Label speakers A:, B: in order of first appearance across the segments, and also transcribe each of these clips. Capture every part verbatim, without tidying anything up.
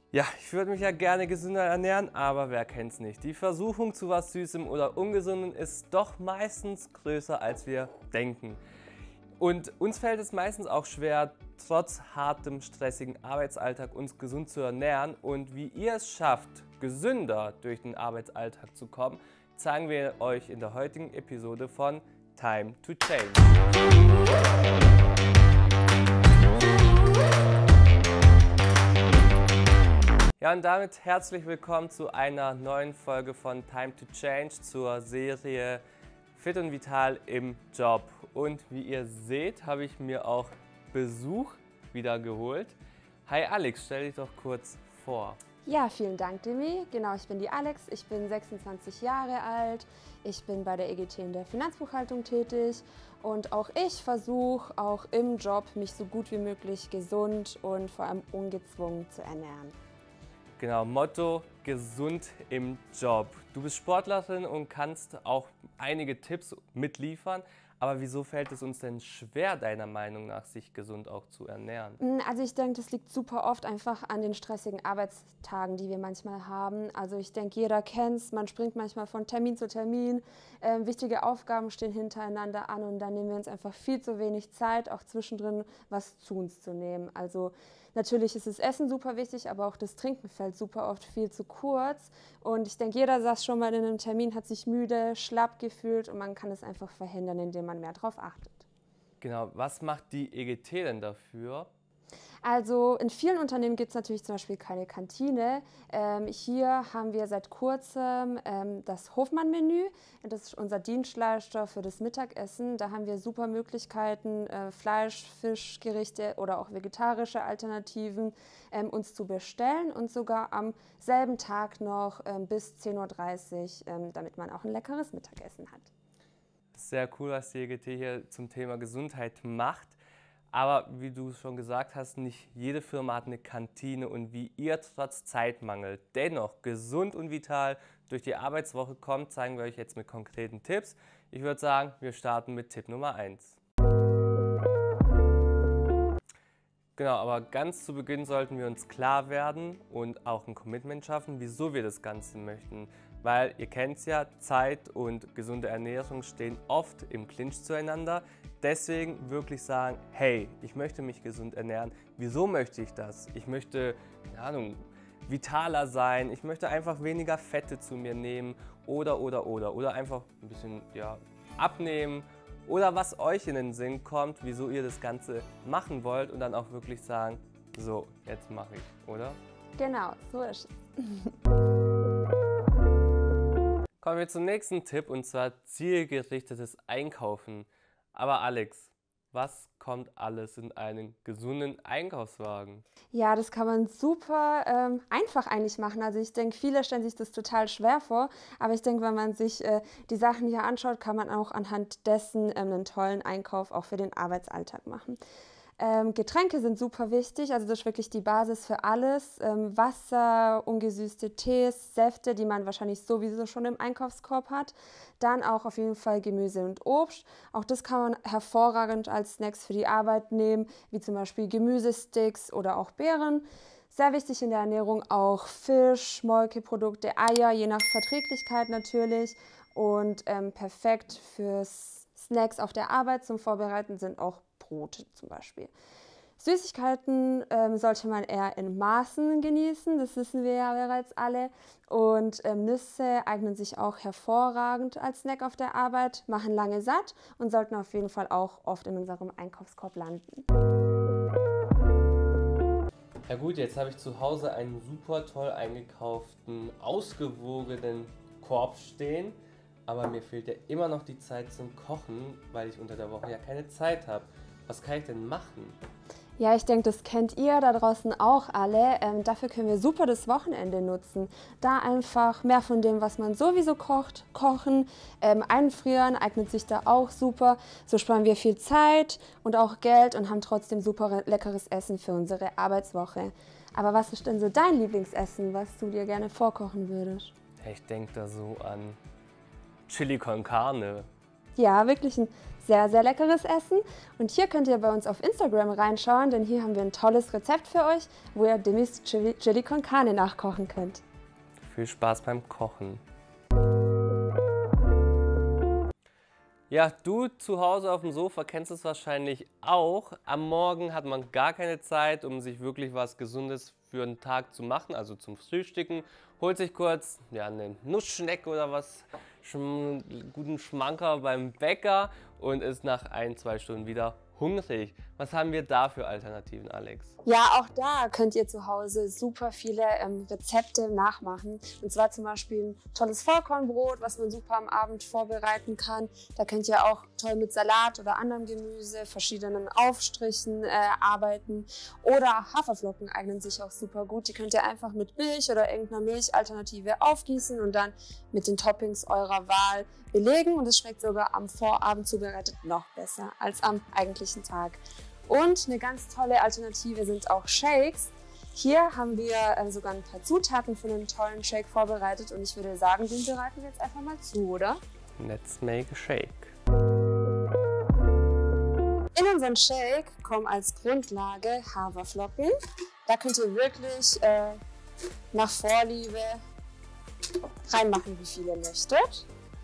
A: Ja, ich würde mich ja gerne gesünder ernähren, aber wer kennt's nicht? Die Versuchung zu was Süßem oder Ungesundem ist doch meistens größer, als wir denken. Und uns fällt es meistens auch schwer, trotz hartem, stressigen Arbeitsalltag uns gesund zu ernähren. Und wie ihr es schafft, gesünder durch den Arbeitsalltag zu kommen, zeigen wir euch in der heutigen Episode von Time to Change. Ja, und damit herzlich willkommen zu einer neuen Folge von Time to Change zur Serie Fit und Vital im Job. Und wie ihr seht, habe ich mir auch Besuch wieder geholt. Hi Alex, stell dich doch kurz vor.
B: Ja, vielen Dank, Demi. Genau, ich bin die Alex, ich bin sechsundzwanzig Jahre alt, ich bin bei der E G T in der Finanzbuchhaltung tätig und auch ich versuche auch im Job, mich so gut wie möglich gesund und vor allem ungezwungen zu ernähren.
A: Genau, Motto gesund im Job. Du bist Sportlerin und kannst auch einige Tipps mitliefern. Aber wieso fällt es uns denn schwer, deiner Meinung nach, sich gesund auch zu ernähren?
B: Also ich denke, das liegt super oft einfach an den stressigen Arbeitstagen, die wir manchmal haben. Also ich denke, jeder kennt es, man springt manchmal von Termin zu Termin, äh, wichtige Aufgaben stehen hintereinander an und dann nehmen wir uns einfach viel zu wenig Zeit, auch zwischendrin was zu uns zu nehmen. Also natürlich ist das Essen super wichtig, aber auch das Trinken fällt super oft viel zu kurz. Und ich denke, jeder saß schon mal in einem Termin, hat sich müde, schlapp gefühlt und man kann es einfach verhindern, indem man mehr darauf achtet.
A: Genau, was macht die E G T denn dafür?
B: Also in vielen Unternehmen gibt es natürlich zum Beispiel keine Kantine. Ähm, hier haben wir seit kurzem ähm, das Hofmann-Menü. Das ist unser Dienstleister für das Mittagessen. Da haben wir super Möglichkeiten, äh, Fleisch, Fischgerichte oder auch vegetarische Alternativen ähm, uns zu bestellen und sogar am selben Tag noch ähm, bis zehn Uhr dreißig, ähm, damit man auch ein leckeres Mittagessen hat.
A: Sehr cool, was die E G T hier zum Thema Gesundheit macht. Aber wie du schon gesagt hast, nicht jede Firma hat eine Kantine und wie ihr trotz Zeitmangel dennoch gesund und vital durch die Arbeitswoche kommt, zeigen wir euch jetzt mit konkreten Tipps. Ich würde sagen, wir starten mit Tipp Nummer eins. Genau, aber ganz zu Beginn sollten wir uns klar werden und auch ein Commitment schaffen, wieso wir das Ganze möchten. Weil ihr kennt es ja, Zeit und gesunde Ernährung stehen oft im Clinch zueinander. Deswegen wirklich sagen, hey, ich möchte mich gesund ernähren. Wieso möchte ich das? Ich möchte, keine Ahnung, vitaler sein. Ich möchte einfach weniger Fette zu mir nehmen oder, oder, oder. Oder einfach ein bisschen ja, abnehmen. Oder was euch in den Sinn kommt, wieso ihr das Ganze machen wollt und dann auch wirklich sagen, so, jetzt mache ich, oder?
B: Genau, so ist es.
A: Kommen wir zum nächsten Tipp und zwar zielgerichtetes Einkaufen. Aber Alex, was kommt alles in einen gesunden Einkaufswagen?
B: Ja, das kann man super ähm, einfach eigentlich machen. Also ich denke, viele stellen sich das total schwer vor, aber ich denke, wenn man sich äh, die Sachen hier anschaut, kann man auch anhand dessen ähm, einen tollen Einkauf auch für den Arbeitsalltag machen. Ähm, Getränke sind super wichtig, also das ist wirklich die Basis für alles. Ähm, Wasser, ungesüßte Tees, Säfte, die man wahrscheinlich sowieso schon im Einkaufskorb hat. Dann auch auf jeden Fall Gemüse und Obst. Auch das kann man hervorragend als Snacks für die Arbeit nehmen, wie zum Beispiel Gemüsesticks oder auch Beeren. Sehr wichtig in der Ernährung auch Fisch, Molkeprodukte, Eier, je nach Verträglichkeit natürlich. Und ähm, perfekt für Snacks auf der Arbeit zum Vorbereiten sind auch Brote zum Beispiel. Süßigkeiten ähm, sollte man eher in Maßen genießen, das wissen wir ja bereits alle. Und ähm, Nüsse eignen sich auch hervorragend als Snack auf der Arbeit, machen lange satt und sollten auf jeden Fall auch oft in unserem Einkaufskorb landen.
A: Ja gut, jetzt habe ich zu Hause einen super toll eingekauften, ausgewogenen Korb stehen. Aber mir fehlt ja immer noch die Zeit zum Kochen, weil ich unter der Woche ja keine Zeit habe. Was kann ich denn machen?
B: Ja, ich denke, das kennt ihr da draußen auch alle. Ähm, dafür können wir super das Wochenende nutzen. Da einfach mehr von dem, was man sowieso kocht, kochen, ähm, einfrieren, eignet sich da auch super. So sparen wir viel Zeit und auch Geld und haben trotzdem super leckeres Essen für unsere Arbeitswoche. Aber was ist denn so dein Lieblingsessen, was du dir gerne vorkochen würdest?
A: Ich denke da so an Chili con Carne.
B: Ja, wirklich ein sehr, sehr leckeres Essen. Und hier könnt ihr bei uns auf Instagram reinschauen, denn hier haben wir ein tolles Rezept für euch, wo ihr Demis Chili, Chili con Carne nachkochen könnt.
A: Viel Spaß beim Kochen. Ja, du zu Hause auf dem Sofa kennst es wahrscheinlich auch. Am Morgen hat man gar keine Zeit, um sich wirklich was Gesundes für einen Tag zu machen, also zum Frühstücken. Holt sich kurz ja, eine Nussschnecke oder was, schm, guten Schmanker beim Bäcker und ist nach ein, zwei Stunden wieder hungrig. Was haben wir da für Alternativen, Alex?
B: Ja, auch da könnt ihr zu Hause super viele ähm, Rezepte nachmachen. Und zwar zum Beispiel ein tolles Vollkornbrot, was man super am Abend vorbereiten kann. Da könnt ihr auch toll mit Salat oder anderem Gemüse, verschiedenen Aufstrichen äh, arbeiten. Oder Haferflocken eignen sich auch super gut. Die könnt ihr einfach mit Milch oder irgendeiner Milchalternative aufgießen und dann mit den Toppings eurer Wahl belegen. Und es schmeckt sogar am Vorabend zubereitet noch besser als am eigentlichen Tag. Und eine ganz tolle Alternative sind auch Shakes. Hier haben wir äh, sogar ein paar Zutaten für einen tollen Shake vorbereitet und ich würde sagen, den bereiten wir jetzt einfach mal zu, oder?
A: Let's make a shake.
B: In unseren Shake kommen als Grundlage Haferflocken. Da könnt ihr wirklich äh, nach Vorliebe reinmachen, wie viel ihr möchtet.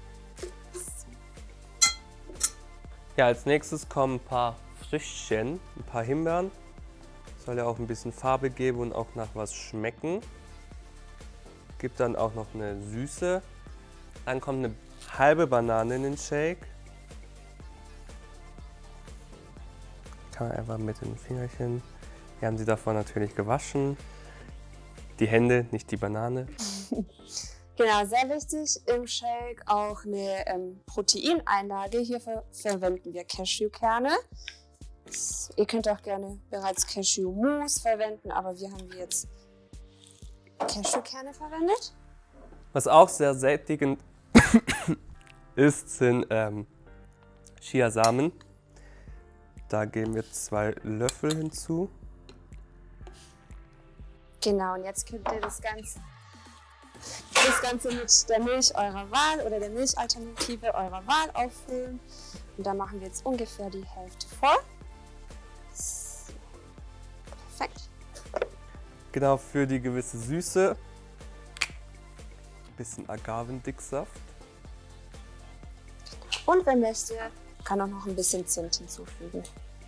A: Ja, als nächstes kommen ein paar Früchtchen, ein paar Himbeeren. Soll ja auch ein bisschen Farbe geben und auch nach was schmecken. Gibt dann auch noch eine Süße. Dann kommt eine halbe Banane in den Shake. Kann man einfach mit den Fingerchen. Wir haben sie davor natürlich gewaschen. Die Hände, nicht die Banane.
B: Genau, sehr wichtig im Shake auch eine ähm, Proteineinlage. Hierfür verwenden wir Cashewkerne. Ihr könnt auch gerne bereits Cashew-Mousse verwenden, aber wir haben jetzt Cashewkerne verwendet.
A: Was auch sehr sättigend ist, sind ähm, Chiasamen. Da geben wir zwei Löffel hinzu.
B: Genau, und jetzt könnt ihr das Ganze, das Ganze mit der Milch eurer Wahl oder der Milchalternative eurer Wahl auffüllen. Und da machen wir jetzt ungefähr die Hälfte voll. Perfekt.
A: Genau, für die gewisse Süße ein bisschen Agavendicksaft.
B: Und wer möchte, kann auch noch ein bisschen Zimt hinzufügen.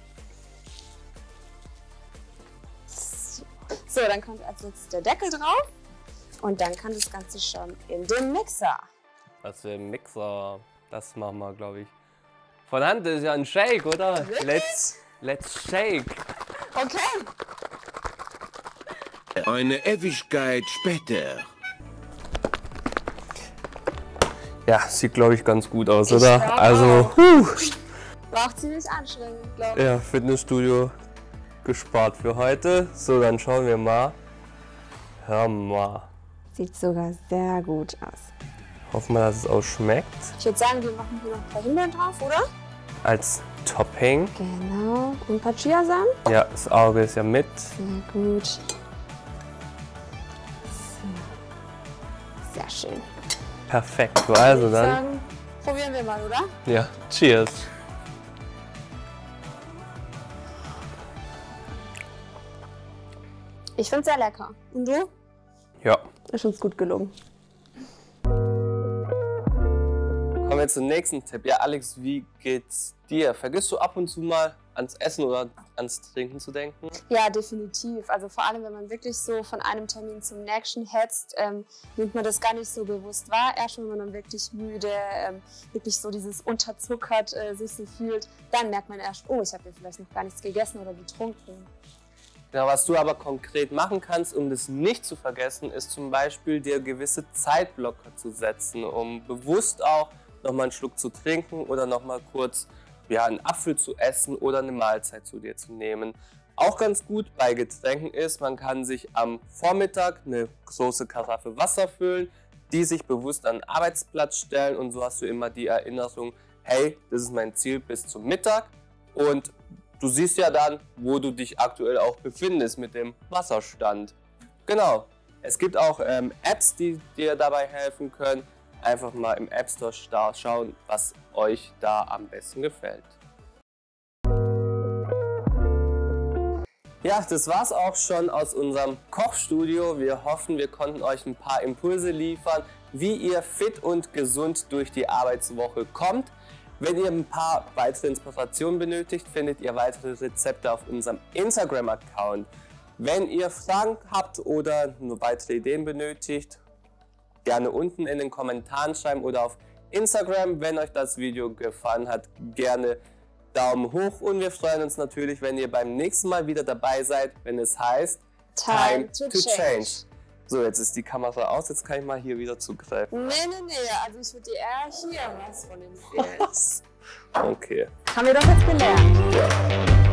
B: So, dann kommt als letztes der Deckel drauf und dann kann das Ganze schon in den Mixer.
A: Was für ein Mixer, das machen wir, glaube ich. Von Hand, das ist ja ein Shake, oder?
B: Wirklich?
A: Let's, let's shake.
B: Okay.
C: Eine Ewigkeit später.
A: Ja, sieht, glaube ich, ganz gut aus,
B: Ich
A: oder?
B: glaub
A: Also,
B: auch.
A: huh.
B: War auch ziemlich anstrengend, glaube ich.
A: Ja, Fitnessstudio gespart für heute. So, dann schauen wir mal. Hör mal.
B: Sieht sogar sehr gut aus.
A: Hoffen wir, dass es auch schmeckt.
B: Ich würde sagen, wir machen hier noch ein paar Himbeeren drauf, oder?
A: Als Topping.
B: Genau. Und ein paar Chiasamen.
A: Ja, das Auge ist ja mit.
B: Sehr gut. So. Sehr schön.
A: Perfekt. So, also
B: Ich
A: dann.
B: sagen, probieren wir mal, oder?
A: Ja, cheers.
B: Ich finde es sehr lecker. Und du?
A: Ja.
B: Ist uns gut gelungen.
A: Kommen wir zum nächsten Tipp. Ja, Alex, wie geht's dir? Vergisst du ab und zu mal ans Essen oder ans Trinken zu denken?
B: Ja, definitiv. Also vor allem, wenn man wirklich so von einem Termin zum nächsten hetzt, ähm, nimmt man das gar nicht so bewusst wahr. Erst wenn man dann wirklich müde, ähm, wirklich so dieses unterzuckert äh, sich so fühlt, dann merkt man erst, oh, ich habe ja vielleicht noch gar nichts gegessen oder getrunken.
A: Ja, was du aber konkret machen kannst, um das nicht zu vergessen, ist zum Beispiel dir gewisse Zeitblocker zu setzen, um bewusst auch nochmal einen Schluck zu trinken oder nochmal kurz ja, einen Apfel zu essen oder eine Mahlzeit zu dir zu nehmen. Auch ganz gut bei Getränken ist, man kann sich am Vormittag eine große Karaffe Wasser füllen, die sich bewusst an den Arbeitsplatz stellen und so hast du immer die Erinnerung, hey, das ist mein Ziel bis zum Mittag und du siehst ja dann, wo du dich aktuell auch befindest mit dem Wasserstand. Genau, es gibt auch ähm, Apps, die dir dabei helfen können. einfach mal im App Store schauen, was euch da am besten gefällt. Ja, das war's auch schon aus unserem Kochstudio. Wir hoffen, wir konnten euch ein paar Impulse liefern, wie ihr fit und gesund durch die Arbeitswoche kommt. Wenn ihr ein paar weitere Inspirationen benötigt, findet ihr weitere Rezepte auf unserem Instagram-Account. Wenn ihr Fragen habt oder nur weitere Ideen benötigt, gerne unten in den Kommentaren schreiben oder auf Instagram. Wenn euch das Video gefallen hat, gerne Daumen hoch und wir freuen uns natürlich, wenn ihr beim nächsten Mal wieder dabei seid, wenn es heißt
B: Time, Time to, to change. change.
A: So, jetzt ist die Kamera aus, jetzt kann ich mal hier wieder zugreifen.
B: Nee, nee, nee, also ich würde dir eher hier was von empfehlen.
A: Okay.
B: Haben wir doch jetzt gelernt.
A: Ja.